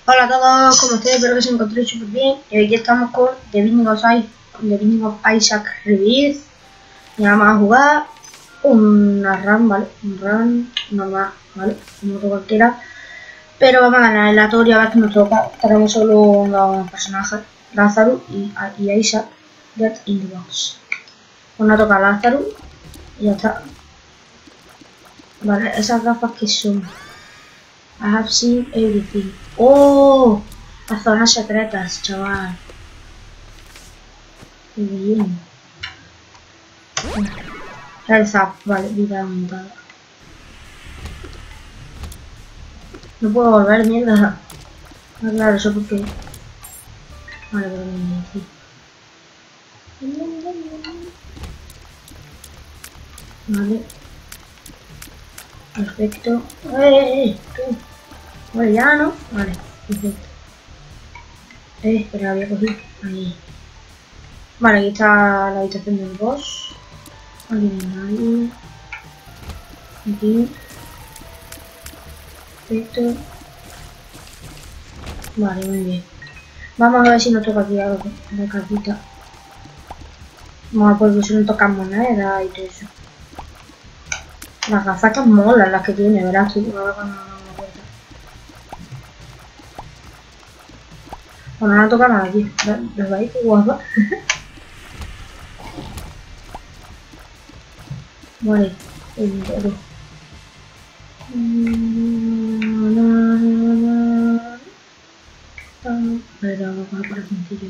Hola a todos, ¿cómo estáis? Espero que se encontréis súper bien. Y aquí estamos con The Binding of Isaac Rebirth. Y vamos a jugar una run, ¿vale? Un run normal, ¿vale? Un otro cualquiera. Pero vamos a ganar aleatorio a ver qué nos toca. Tenemos solo unos personajes, Lazarus y Isaac. Get in the box. Pues nos toca Lazarus y ya está. Vale, esas gafas que son. I have seen everything. ¡Oh! Las zonas secretas, chaval. Qué bien. Health up, vale, vida aumentada. No puedo volver, mierda. Ah, claro, eso porque... Vale, pero sí. Vale. Perfecto. Tú. Vale, ya no. Vale, perfecto. Pero había cogido. Ahí. Vale, aquí está la habitación del boss. Aquí no hay. Aquí. Perfecto. Vale, muy bien. Vamos a ver si nos toca aquí algo. La cartita. Vamos a ver si nos tocan monedas y todo eso. Las gafas tan molas las que tiene, ¿verdad? Bueno, no toca nada aquí. ¿Los veis? Qué guapa. Vale, el vale, vamos a poner por el sencillo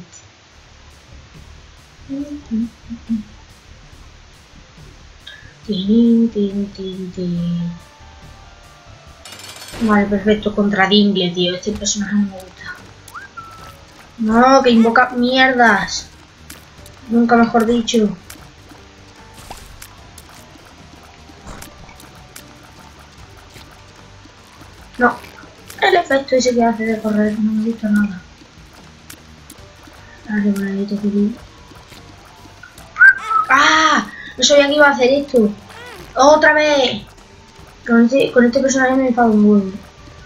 Vale, perfecto, contra Dingle, tío. Este personaje no me gusta. No, que invoca mierdas. Nunca mejor dicho. No, el efecto ese que hace de correr no me gusta nada. Vale, bonito, querido. ¡Ah! No sabía que iba a hacer esto. ¡Otra vez! Con este personaje me enfado un huevo.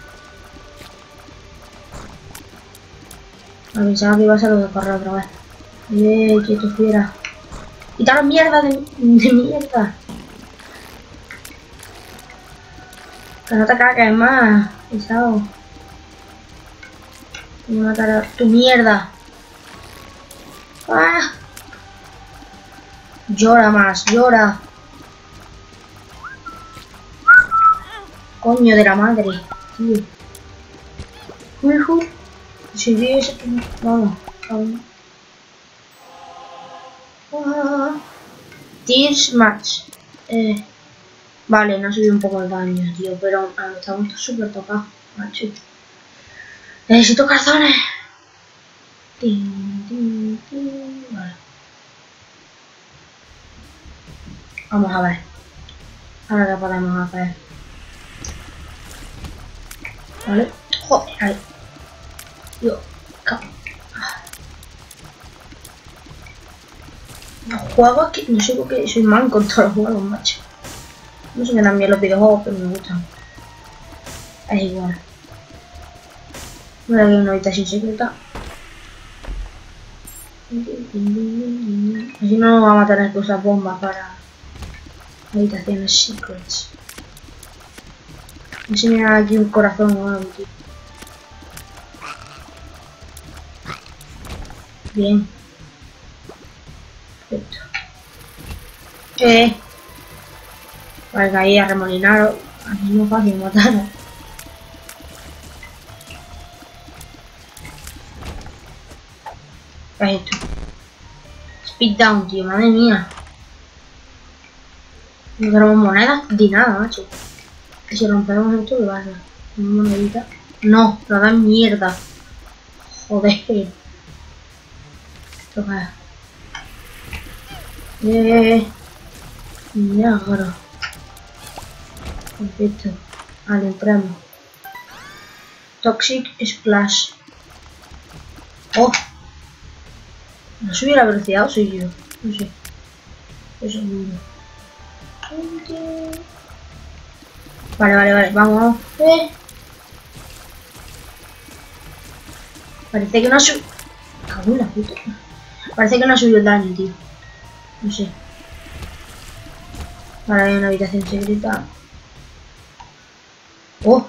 Pensaba que iba a ser lo de correr otra vez. Quieto fiera. ¡Quitaros mierda de mierda! Que no te cagues más, pesado. Voy a matar a tu mierda. ¡Ah! Llora más, llora. Coño de la madre, tío. Hijo. Si viese que no. Vamos, vamos. Tears match. Vale, no ha subido un poco el daño, tío, pero estamos súper tocados, macho. Necesito calzones. Vale. Vamos a ver. Ahora qué podemos hacer. Vale. Joder, ahí. Yo. Los juegos que. No sé por qué soy mal con todos los juegos, macho. No sé que también los videojuegos, pero me gustan. Es igual. Voy a ver una habitación secreta. Así no vamos a tener que usar bombas para habitaciones secrets. Así me da aquí un corazón o algo, tío. Bien. Perfecto. Vale, que ahí a remolinaros. Aquí no es fácil matar. ¿Qué es esto? Speed down, tío, madre mía. No tenemos monedas ni nada, macho. Y si rompemos esto, ¿qué pasa? ¿Una monedita? No, nos dan mierda. Joder. Toca. Negro. Perfecto. Vale, entramos. Toxic Splash. Oh. ¿No subí la velocidad o soy yo? No sé. Eso es muy bien. Vale, vamos. Parece que no ha subido... Cago en la puta. Parece que no ha subido el daño, tío. No sé. Ahora hay una habitación secreta. ¡Oh!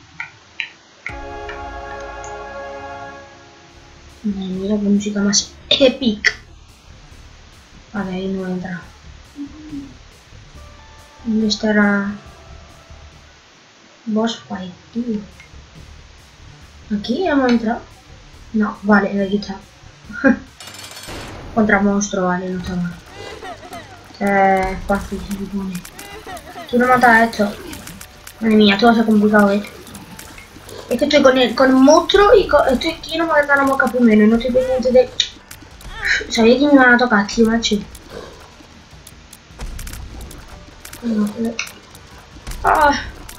Madre mía, qué música más épica. Vale, ahí no entra. ¿Dónde estará? Boss fight, tío. ¿Aquí hemos entrado? No, vale, aquí está. Contra monstruo, vale, no está mal. Es fácil, se supone. Quiero matar a esto. Madre mía, esto va a ser complicado, Es que estoy con el monstruo y quiero matar a la mosca primero y no estoy pendiente de... Sabía que me iban a tocar, tío, macho. ¡Ah!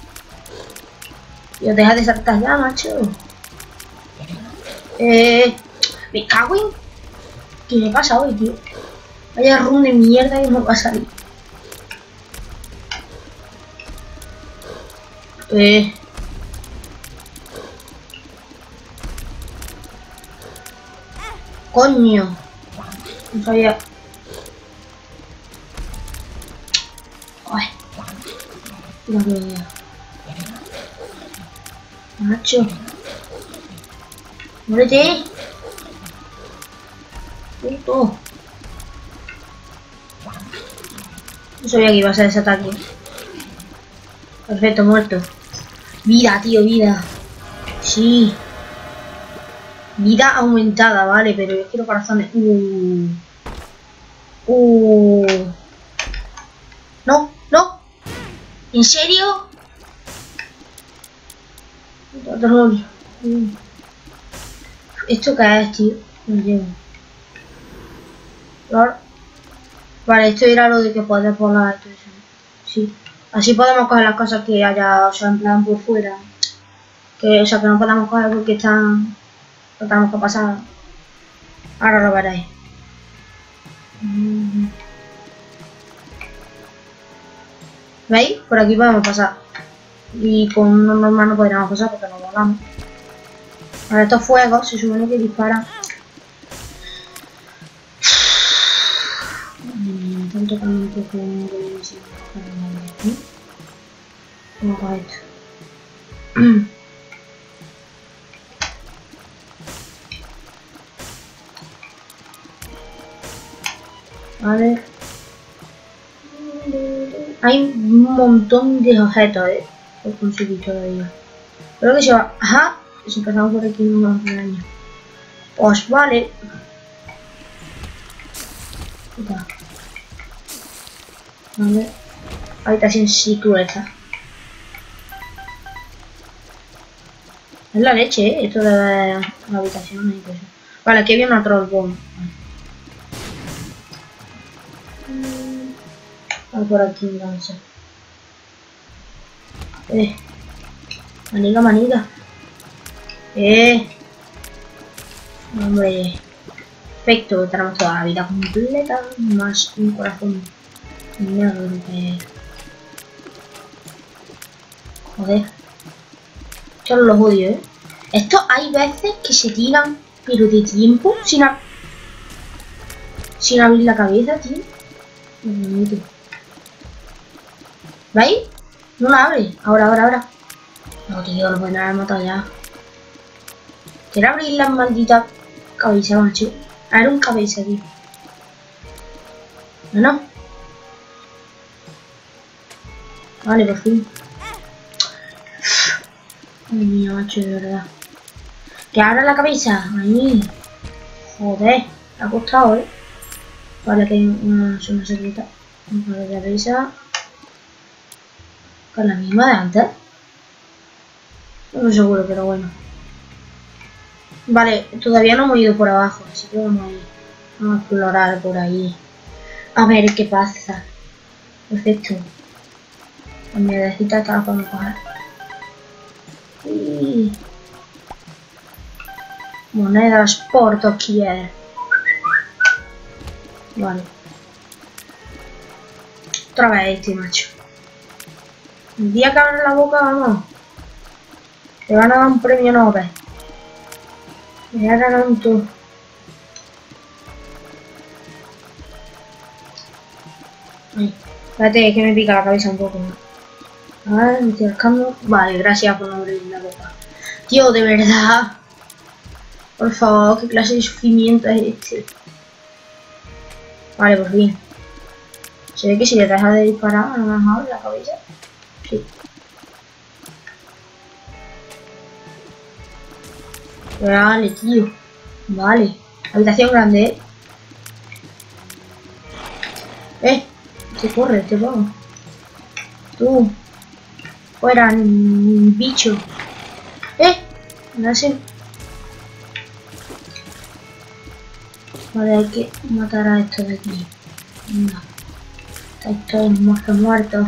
Tío, deja de saltar ya, macho. Me cago en... ¿Qué me pasa hoy, tío? Vaya run de mierda que me va a salir. Coño. No sabía. Ay. Dios mío. Macho. Muérete. Puto. No sabía que iba a ser ese ataque. Perfecto, muerto. Vida, tío, vida. Sí. Vida aumentada, vale, pero yo quiero corazones. No, no. ¿En serio? ¿Esto qué es, tío? No llego. Vale, esto era lo de que puedes volar y todo eso. Sí. Así podemos coger las cosas que haya, o sea, en plan por fuera. Que, o sea, que no podamos coger porque están... No tenemos que pasar. Ahora lo veréis. ¿Veis? Por aquí podemos pasar. Y con uno normal no podríamos pasar porque no volamos. Ahora estos fuegos se supone que disparan. Me están tocando un poco de música. ¿Cómo va esto? Vale. Hay un montón de objetos, por conseguir todavía. Creo que se va. Ajá. Si pasamos por aquí no nos hace daño. Pues vale. Vale. Habitación secreta. Es la leche, esto de la habitación y cosas. Vale, aquí viene una trollbomb. Por aquí entonces. Maniga. Hombre. Perfecto, tenemos toda la vida completa. Más un corazón negro que... Joder. Yo los odio, Esto hay veces que se tiran, pero de tiempo, sin abrir la cabeza, tío. ¿Veis? No la abre. Ahora. No, tío, lo pueden haber matado ya. Quiero abrir las malditas cabezas, macho. A ver, un cabeza, tío. No. Vale, por fin. Ay, mía, macho, de verdad. Que abra la cabeza. Ahí. Joder. Me ha costado, Vale, que hay una zona secreta. Vale, la cabeza. Con la misma de antes. No estoy seguro, pero bueno. Vale, todavía no hemos ido por abajo, así que vamos a ir. Vamos a explorar por ahí. A ver qué pasa. Perfecto. La mierdecita esta la podemos coger. Monedas por doquier. Vale. Otra vez este, macho. El día que abres la boca, vamos. Te van a dar un premio Nobel. Me agarraron todo. Ay, espérate, es que me pica la cabeza un poco, ¿no? A ver, me estoy rascando. Vale, gracias por no abrir la boca. Tío, de verdad. Por favor, ¿qué clase de sufrimiento es este? Vale, por fin. Se ve que si le dejas de disparar, a lo mejor la cabeza. Sí. Vale, tío. Vale. Habitación grande, te corre, te vamos. Tú. Fuera, bicho. No sé. Vale, hay que matar a estos de aquí. Venga. Estos muertos.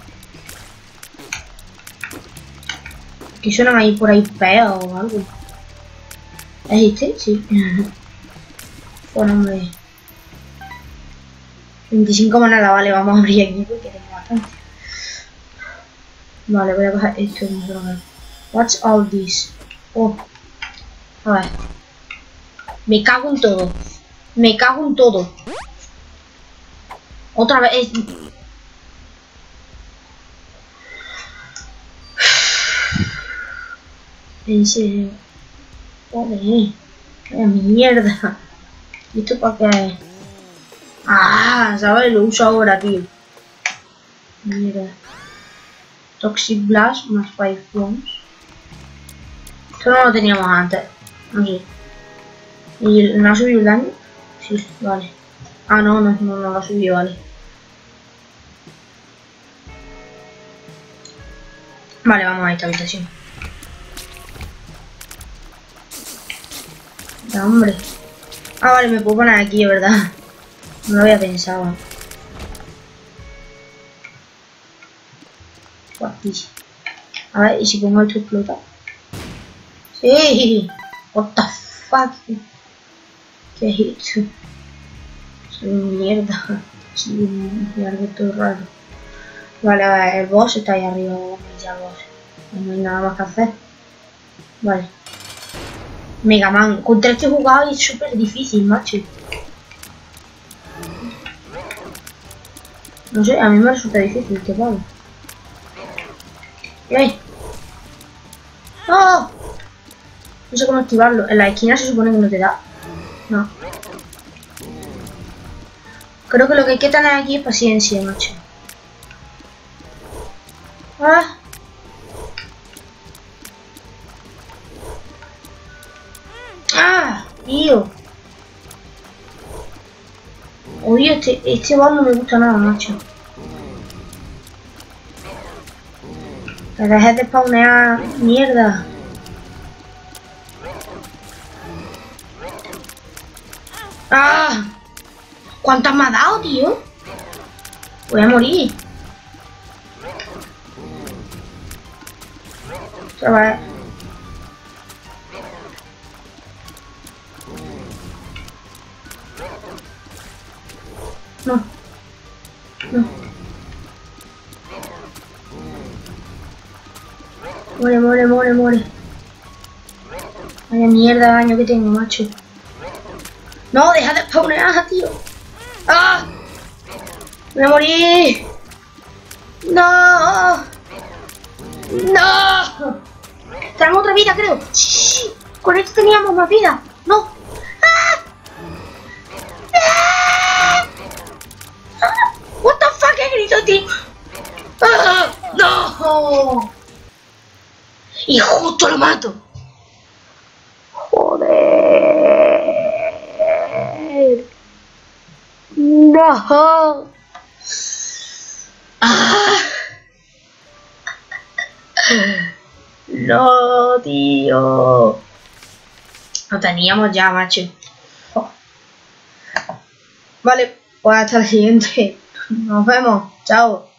Que suenan ahí por ahí feos o algo. ¿Es este? Sí. Bueno, hombre. 25 monedas, vale, vamos a abrir aquí porque tengo bastante. Vale, voy a coger esto. What's all this? Oh. A ver. Me cago en todo. Me cago en todo. Otra vez. En serio. Joder. Vaya mierda. ¿Y esto para qué es? Ah, ¿sabes? Lo uso ahora, tío. Mira. Toxic Blast más 5 bombs. Esto no lo teníamos antes. No sé. ¿Y no ha subido el daño? Sí, vale. Ah, no lo ha subido, vale. Vale, vamos a esta habitación. Ya, hombre. Ah, vale, me puedo poner aquí, ¿verdad? No lo había pensado. Guapísimo. A ver, ¿y si pongo esto explota? ¡Sí! What the fuck? ¿Qué es esto? Soy mierda. Sí, algo todo raro. Vale, a ver, el boss está ahí arriba. Ya boss. No hay nada más que hacer. Vale. Mega Man. Contra este jugado es súper difícil, macho. No sé, a mí me resulta difícil este pavo. ¡Oh! No sé cómo activarlo. En la esquina se supone que no te da. No. Creo que lo que hay que tener aquí es paciencia, macho. ¡Ah! ¡Ah! Tío. Oye, este boss no me gusta nada, macho. Que dejes de spawnear mierda. ¡Ah! ¿Cuántas me ha dado, tío? Voy a morir. Se va. No. No. Muere. Vaya mierda de daño que tengo, macho. No, deja de spawnear, tío. ¡Ah! ¡Voy a morir! ¡No! ¡No! Tenemos otra vida, creo. ¡Shh! Con esto teníamos más vida. ¡No! ¡Ah! ¡Ah! ¡What the fuck! ¡Qué grito, tío! ¡Ah! ¡No! Y justo lo mato. Joder. No. Ah. No, tío. Lo teníamos ya, macho. Oh. Vale, pues hasta el siguiente. Nos vemos. Chao.